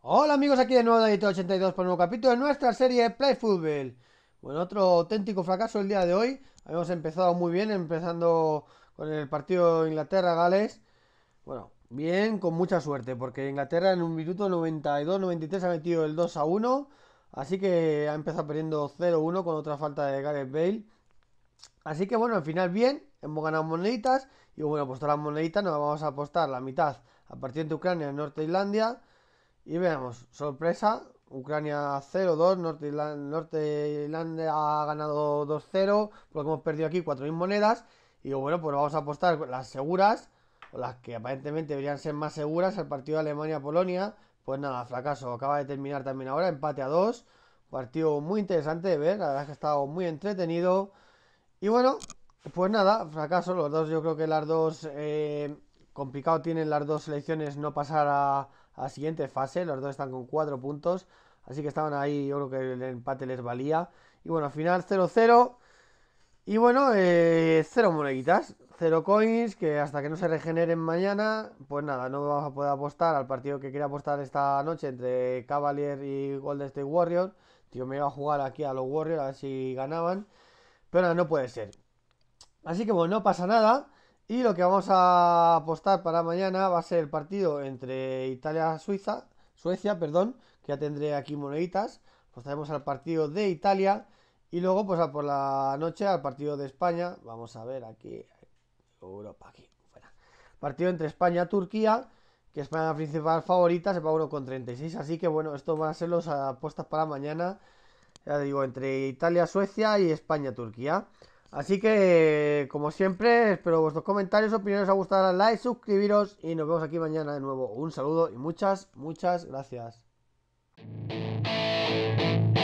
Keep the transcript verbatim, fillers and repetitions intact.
Hola amigos, aquí de nuevo David ochenta y dos por un nuevo capítulo de nuestra serie Play Football. Bueno, otro auténtico fracaso el día de hoy. Habíamos empezado muy bien, empezando con el partido Inglaterra-Gales. Bueno, bien, con mucha suerte, porque Inglaterra en un minuto noventa y dos noventa y tres ha metido el dos a uno. Así que ha empezado perdiendo cero uno con otra falta de Gareth Bale. Así que bueno, al final bien, hemos ganado moneditas. Y bueno, pues todas las moneditas nos vamos a apostar la mitad a partir de Ucrania en Norte de Islandia. Y veamos, sorpresa, Ucrania cero dos, Norte, Norte Irlanda ha ganado dos cero, porque hemos perdido aquí cuatro mil monedas. Y bueno, pues vamos a apostar las seguras, o las que aparentemente deberían ser más seguras, el partido de Alemania-Polonia. Pues nada, fracaso, acaba de terminar también ahora, empate a dos. Partido muy interesante de ver, la verdad es que ha estado muy entretenido. Y bueno, pues nada, fracaso, los dos, yo creo que las dos, eh, complicado tienen las dos selecciones no pasar a, a la siguiente fase, los dos están con cuatro puntos, así que estaban ahí, yo creo que el empate les valía. Y bueno, al final cero cero y bueno, eh, cero moneditas, cero coins, que hasta que no se regeneren mañana, pues nada, no vamos a poder apostar al partido que quería apostar esta noche entre Cavalier y Golden State Warriors. Tío, me iba a jugar aquí a los Warriors a ver si ganaban, pero nada, no puede ser. Así que bueno, no pasa nada. Y lo que vamos a apostar para mañana va a ser el partido entre Italia-Suiza, Suecia, perdón, que ya tendré aquí moneditas. Apostaremos al partido de Italia y luego pues a por la noche al partido de España. Vamos a ver aquí, Europa, aquí, fuera. Partido entre España y Turquía, que España es la principal favorita, se paga uno con treinta y seis. Así que bueno, esto van a ser las apuestas para mañana. Ya digo, entre Italia, Suecia y España, Turquía. Así que, como siempre, espero vuestros comentarios, opiniones, os ha gustado, darle like, suscribiros y nos vemos aquí mañana de nuevo. Un saludo y muchas, muchas gracias.